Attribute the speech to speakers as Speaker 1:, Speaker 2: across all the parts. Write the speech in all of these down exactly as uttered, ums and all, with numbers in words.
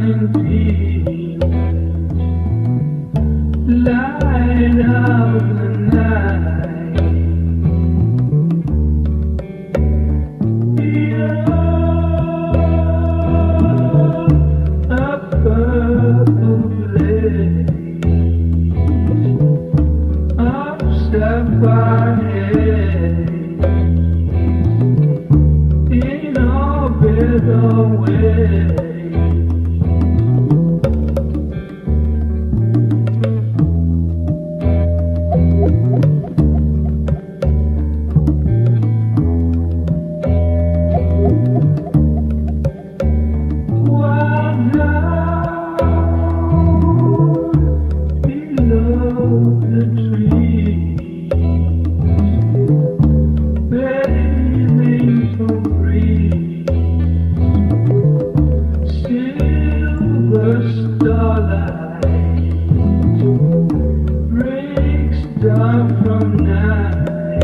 Speaker 1: can feel light of the night. Feel a purple blaze upset my head in a better way. Starlight breaks down from night,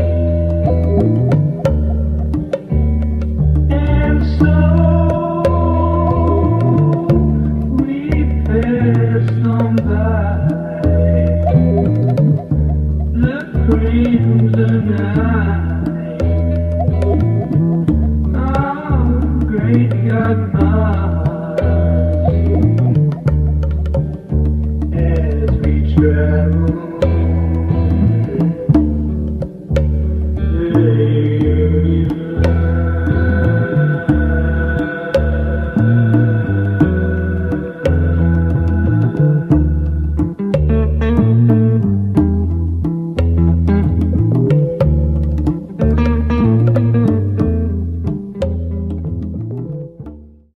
Speaker 1: and so we pass on by the crimson night. Oh, great God.